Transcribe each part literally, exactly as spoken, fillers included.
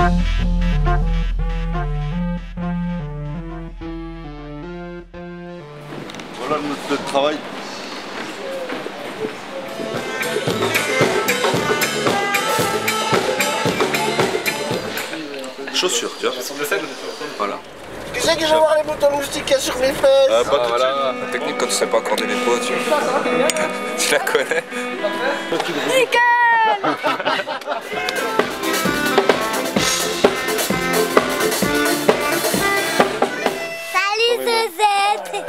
Voilà notre lieu de travail. Chaussures, tu vois. Voilà. Qui c'est qui va voir les boutons moustiques qu'il y a sur mes fesses? Ah, pas Ah, tout voilà, la technique quand tu sais pas accorder les pots, tu, tu la connais. Nickel. Salut Suzette.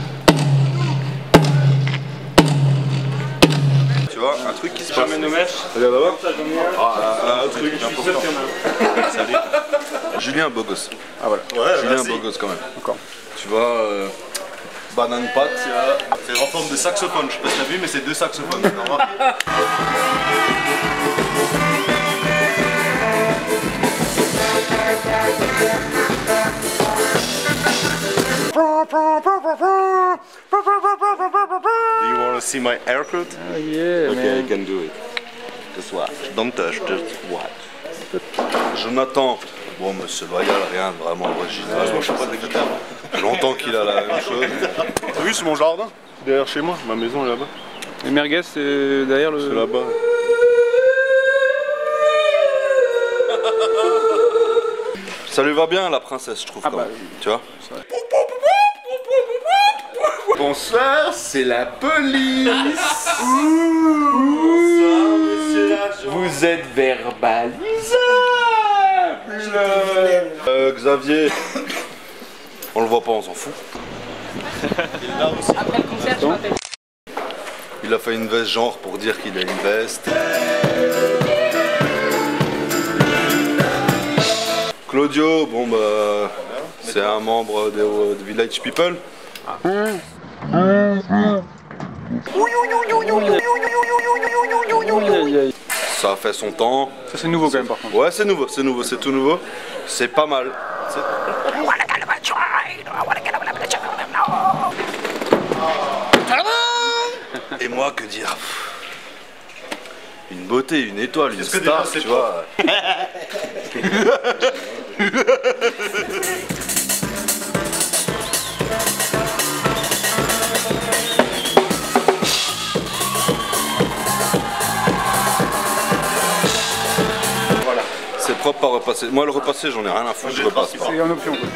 Tu vois, un truc qui se passe. Nos mèches. Regarde là-bas. Ah, un truc important. Salut. Julien, beau gosse. Ah voilà. Ouais, Julien, beau gosse quand même. Encore. Tu vois, euh, banane pâte, c'est en forme de saxophone. Je sais pas si t'as vu, mais c'est deux saxophones. Do you want to see my haircut? Oh yeah, Okay, man. I can do it. Just watch. Don't touch, just watch. Jonathan. Bon, monsieur Loyal, rien de vraiment original. Moi, je suis pas de guitare. Ça fait longtemps qu'il a la même chose. T'as vu, c'est mon jardin. Derrière chez moi, ma maison est là-bas. Les merguez, c'est derrière le... C'est là-bas. Ça lui va bien, la princesse, je trouve. Ah quand bah même. oui. Tu vois? Bonsoir, c'est la police. Bonsoir, monsieur l'agent. Vous êtes verbalisable. Euh, Xavier, on le voit pas, on s'en fout. Il est là aussi. Après le concert, je m'appelle. Il a fait une veste genre pour dire qu'il a une veste. Claudio, bon bah, c'est un membre de, de Village People. Ça a fait son temps. Ça c'est nouveau quand même par contre. Ouais, c'est nouveau, c'est nouveau, c'est tout nouveau. C'est pas mal. Et moi, que dire? Une beauté, une étoile, une star, tu vois. Voilà. C'est propre à repasser. Moi, le repasser, j'en ai rien à foutre, je repasse pas. C'est en option quoi.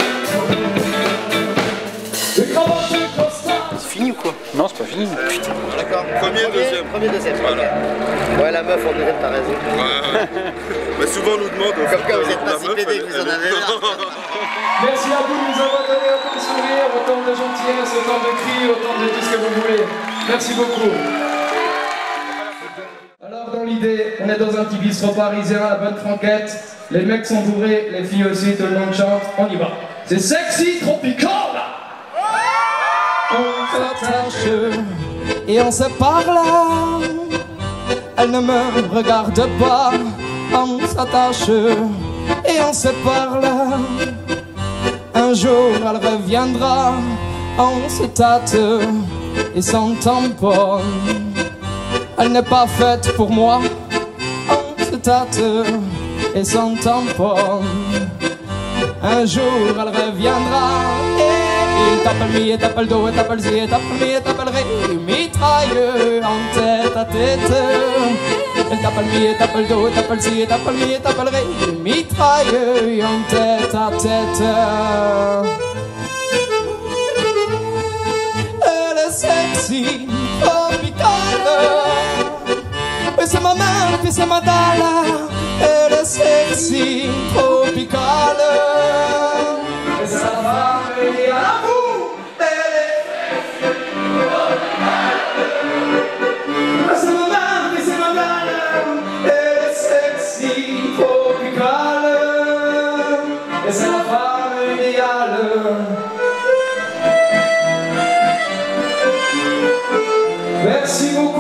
C'est fini ou quoi? Non, c'est pas fini. D'accord. Premier, deuxième. Premier, deuxième. Voilà. Ouais, la meuf, on dirait que t'as raison. Ouais. Mais souvent, on nous demande. Comme quoi, vous êtes la pas si meuf, pédé elle- que vous en elle- avez là. Merci à vous de nous avoir donné autant de sourires, autant de gentillesse, autant de cris, autant de tout ce que vous voulez. Merci beaucoup. Alors dans l'idée, on est dans un petit bistrot parisien, la bonne franquette. Les mecs sont bourrés, les filles aussi, tout le monde chante. On y va. C'est sexy tropical. On s'attache et on se parle. Elle ne me regarde pas. On s'attache et on se parle. Un jour elle reviendra. On se tâte et s'en tamponne. Elle n'est pas faite pour moi. On se tâte et s'en tamponne. Un jour elle reviendra. Il t'appelle mi, et t'appelle do, et t'appelle zi, et t'appelle mi, et t'appelle ré. Mitrailleux en tête à tête. Il t'appelle mi, et t'appelle do, et t'appelle zi, et t'appelle mi, et t'appelle ré. Mitrailleux en tête à tête. Elle est sexy, tropicale. Et c'est ma main, puis c'est ma dalle. Elle est sexy, tropicale. Et sa femme est à la boue. C'est ma main, puis c'est ma dalle. Elle est sexy, tropicale. Et c'est la femme idéale. Merci beaucoup.